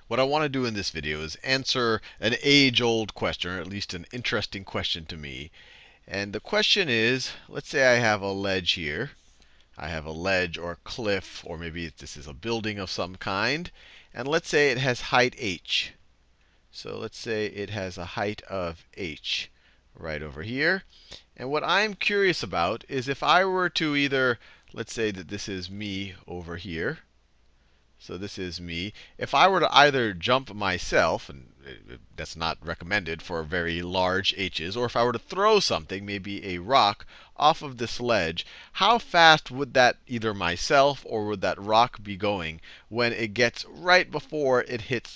What I want to do in this video is answer an age-old question, or at least an interesting question to me. And the question is, let's say I have a ledge here. I have a ledge or a cliff, or maybe this is a building of some kind. And let's say it has height h. So let's say it has a height of h right over here. And what I'm curious about is if I were to either, let's say that this is me over here. So this is me. If I were to either jump myself, and that's not recommended for very large h's, or if I were to throw something, maybe a rock, off of this ledge, how fast would that either myself or would that rock be going when it gets right before it hits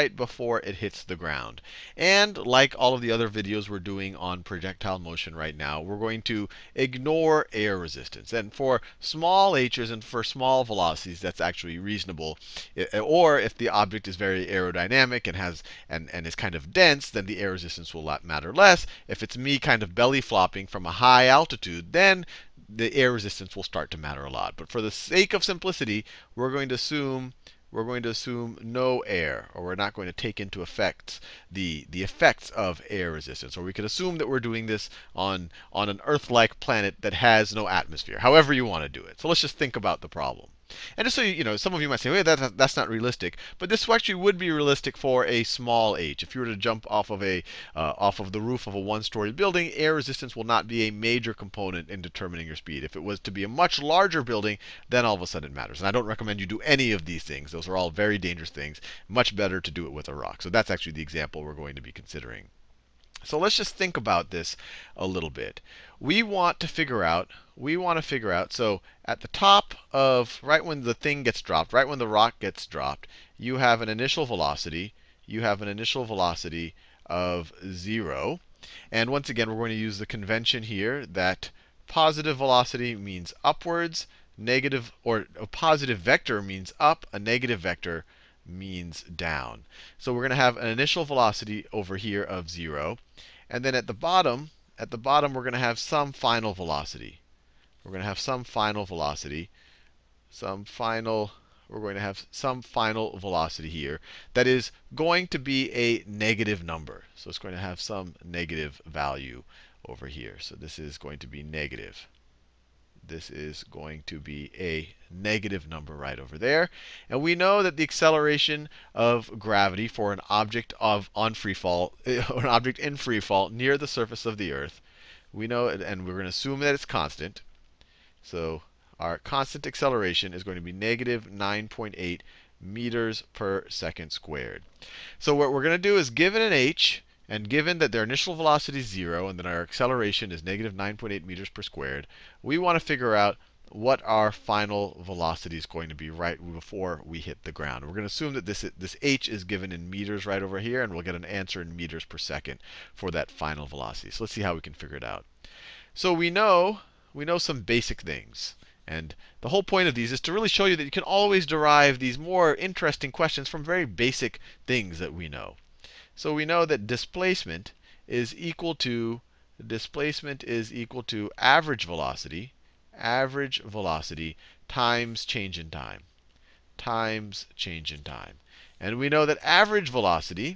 the ground? And like all of the other videos we're doing on projectile motion right now, we're going to ignore air resistance. And for small h's and for small velocities, that's actually reasonable. Or if the object is very aerodynamic and has and is kind of dense, then the air resistance will matter less. If it's me kind of belly flopping from a high altitude, then the air resistance will start to matter a lot. But for the sake of simplicity, we're going to assume no air, or we're not going to take into effect the effects of air resistance. Or we could assume that we're doing this on an Earth-like planet that has no atmosphere, however you want to do it. So let's just think about the problem. And just so you know, some of you might say, well, that's not realistic. But this actually would be realistic for a small h. If you were to jump off of the roof of a one-story building, air resistance will not be a major component in determining your speed. If it was to be a much larger building, then all of a sudden it matters. And I don't recommend you do any of these things. Those are all very dangerous things. Much better to do it with a rock. So that's actually the example we're going to be considering. So let's just think about this a little bit. We want to figure out, so at the top of, right when the thing gets dropped, right when the rock gets dropped, you have an initial velocity. Of 0. And once again, we're going to use the convention here that positive velocity means upwards, negative, or a positive vector means up, a negative vector means down. So we're going to have an initial velocity over here of 0. And then at the bottom, we're going to have some final velocity. We're going to have some final velocity, we're going to have some final velocity here that is going to be a negative number. So it's going to have some negative value over here. So this is going to be negative. This is going to be a negative number right over there. And we know that the acceleration of gravity for an object on free fall, or an object in free fall near the surface of the Earth, we know, and we're going to assume that it's constant. So our constant acceleration is going to be negative 9.8 meters per second squared. So what we're going to do is, given an h, and given that their initial velocity is 0, and then our acceleration is negative 9.8 meters per squared, we want to figure out what our final velocity is going to be right before we hit the ground. We're going to assume that this h is given in meters right over here, and we'll get an answer in meters per second for that final velocity. So let's see how we can figure it out. So we know some basic things. And the whole point of these is to really show you that you can always derive these more interesting questions from very basic things that we know. So we know that displacement is equal to average velocity times change in time. And we know that average velocity,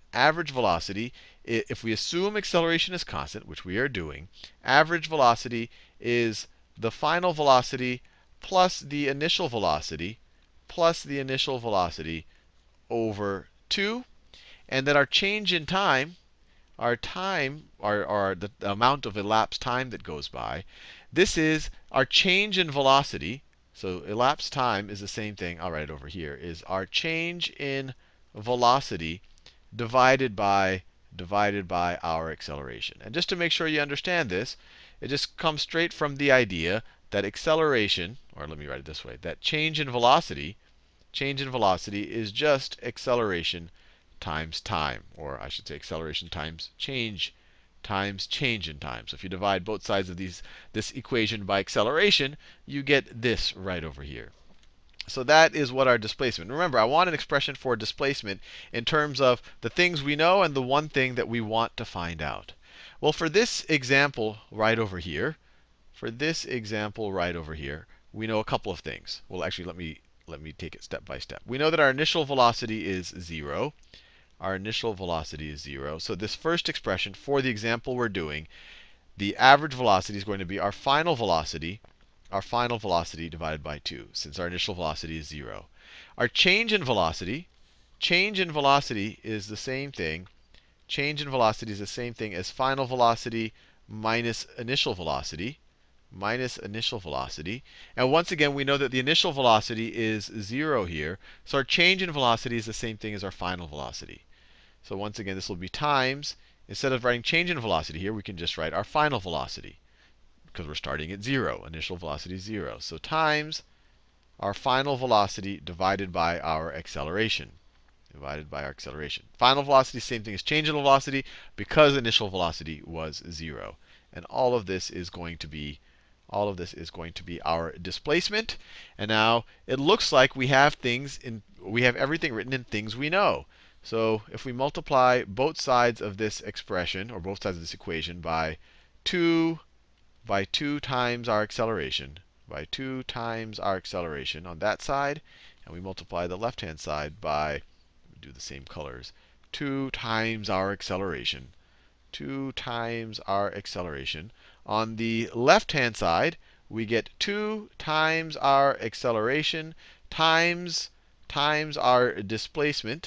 if we assume acceleration is constant, which we are doing, average velocity is the final velocity plus the initial velocity over 2. And that our change in time, the amount of elapsed time that goes by, this is our change in velocity. So elapsed time is the same thing, I'll write it over here, is our change in velocity divided by our acceleration. And just to make sure you understand this, it just comes straight from the idea that acceleration, or let me write it this way, that change in velocity is just acceleration times time. Or I should say acceleration times change in time. So if you divide both sides of this equation by acceleration, you get this right over here. So that is what our displacement. Remember, I want an expression for displacement in terms of the things we know and the one thing that we want to find out. Well, for this example right over here, we know a couple of things. Well, actually, let me let me take it step by step. We know that our initial velocity is 0. Our initial velocity is 0. So this first expression, for the example we're doing, the average velocity is going to be our final velocity divided by 2, since our initial velocity is 0. Our change in velocity is the same thing. Change in velocity is the same thing as final velocity minus initial velocity. And once again, we know that the initial velocity is 0 here. So our change in velocity is the same thing as our final velocity. So once again, this will be times. Instead of writing change in velocity here, we can just write our final velocity, because we're starting at 0. Initial velocity is 0. So times our final velocity divided by our acceleration. Final velocity, same thing as change in velocity, because initial velocity was 0. And all of this is going to be our displacement. And now it looks like we have everything written in things we know. So if we multiply both sides of this expression, or both sides of this equation, by 2 times our acceleration, on that side, and we multiply the left-hand side by, do the same colors, 2 times our acceleration. 2 times our acceleration. On the left-hand side, we get 2 times our acceleration times our displacement.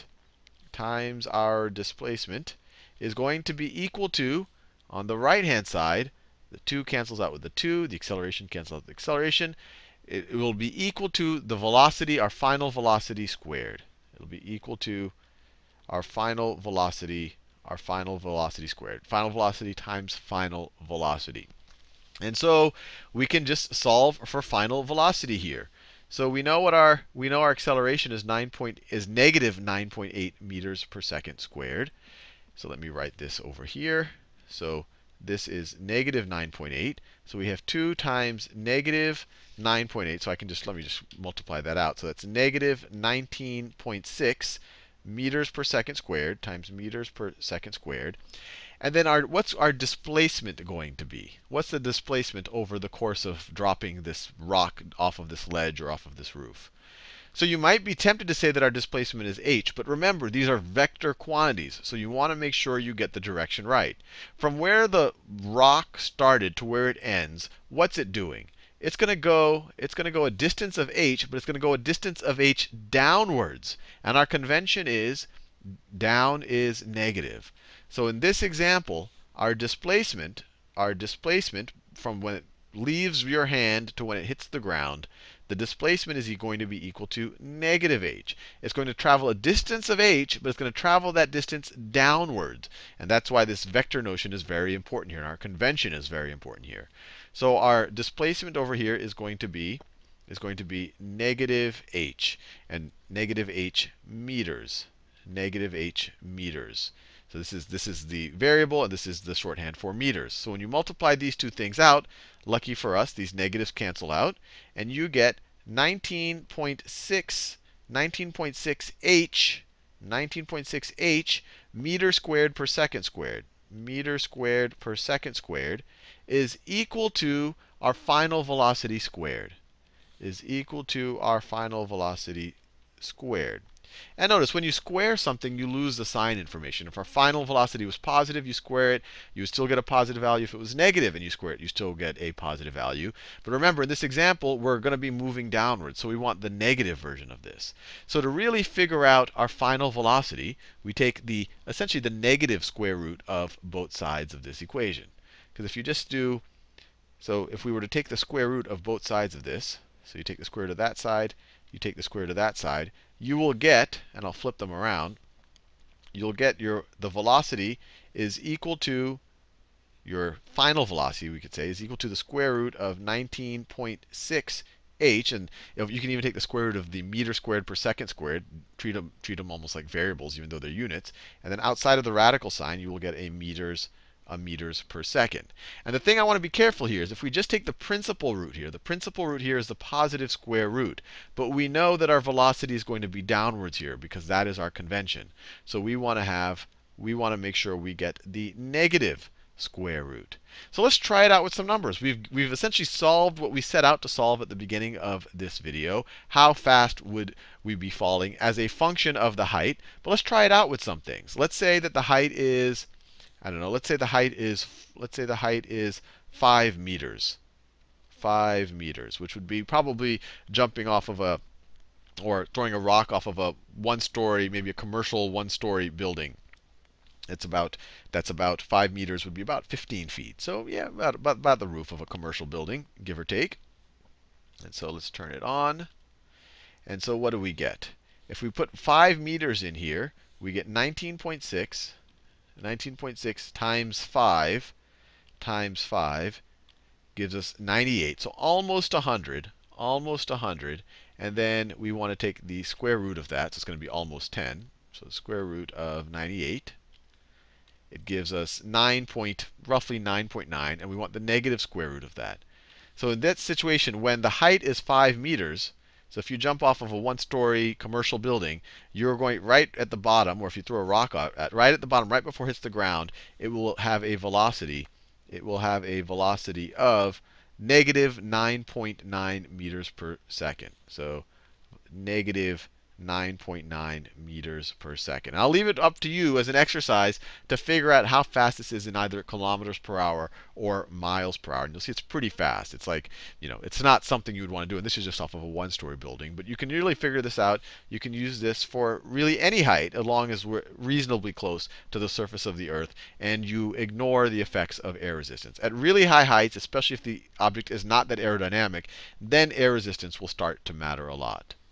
Is going to be equal to, on the right-hand side, the 2 cancels out with the 2, the acceleration cancels out with the acceleration. It will be equal to the velocity, our final velocity squared. It'll be equal to our final velocity squared. Final velocity times final velocity. And so we can just solve for final velocity here. So we know our acceleration is negative 9.8 meters per second squared. So let me write this over here. So this is negative 9.8. So we have 2 times negative 9.8. So let me just multiply that out. So that's negative 19.6 meters per second squared times meters per second squared. And then what's our displacement going to be? What's the displacement over the course of dropping this rock off of this ledge or off of this roof? So you might be tempted to say that our displacement is h, but remember, these are vector quantities, so you want to make sure you get the direction right. From where the rock started to where it ends, what's it doing? It's going to go a distance of h, but it's going to go a distance of h downwards. And our convention is down is negative. So in this example, our displacement from when it leaves your hand to when it hits the ground, the displacement is going to be equal to negative h. It's going to travel a distance of h, but it's going to travel that distance downwards. And that's why this vector notion is very important here, and our convention is very important here. So our displacement over here is going to be negative h, and negative h meters. So this is the variable, and this is the shorthand for meters. So when you multiply these two things out, lucky for us, these negatives cancel out, and you get 19.6 h meter squared per second squared. Meter squared per second squared is equal to our final velocity squared. And notice, when you square something, you lose the sign information. If our final velocity was positive, you square it, you would still get a positive value. If it was negative and you square it, you still get a positive value. But remember, in this example, we're going to be moving downwards, so we want the negative version of this. So to really figure out our final velocity, we take essentially the negative square root of both sides of this equation. Because if you just do, so if we were to take the square root of both sides of this, so you take the square root of that side, you take the square root of that side, you will get, and I'll flip them around, you'll get the velocity is equal to, your final velocity, we could say, is equal to the square root of 19.6 h. And you can even take the square root of the meter squared per second squared, treat them almost like variables, even though they're units. And then outside of the radical sign, you will get a meters per second. And the thing I want to be careful here is if we just take the principal root here, the principal root here is the positive square root. But we know that our velocity is going to be downwards here because that is our convention. So we want to make sure we get the negative square root. So let's try it out with some numbers. We've essentially solved what we set out to solve at the beginning of this video. How fast would we be falling as a function of the height? But let's try it out with some things. Let's say that the height is, I don't know, let's say the height is 5 meters. 5 meters, which would be probably jumping off of a, or throwing a rock off of a one-story, maybe a commercial one-story building. That's about 5 meters would be about 15 feet. So yeah, about the roof of a commercial building, give or take. And so let's turn it on. And so what do we get? If we put 5 meters in here, we get 19.6. 19.6 times 5 gives us 98. So almost 100. Almost 100. And then we want to take the square root of that. So it's going to be almost 10. So the square root of 98. It gives us roughly 9.9, and we want the negative square root of that. So in that situation, when the height is 5 meters, so if you jump off of a one-story commercial building, you're going right at the bottom, or if you throw a rock out, right at the bottom, right before it hits the ground, it will have a velocity. It will have a velocity of negative 9.9 meters per second. So negative 9.9 meters per second. I'll leave it up to you as an exercise to figure out how fast this is in either kilometers per hour or miles per hour. And you'll see it's pretty fast. It's like, it's not something you would want to do. And this is just off of a one-story building. But you can really figure this out. You can use this for really any height as long as we're reasonably close to the surface of the Earth and you ignore the effects of air resistance. At really high heights, especially if the object is not that aerodynamic, then air resistance will start to matter a lot.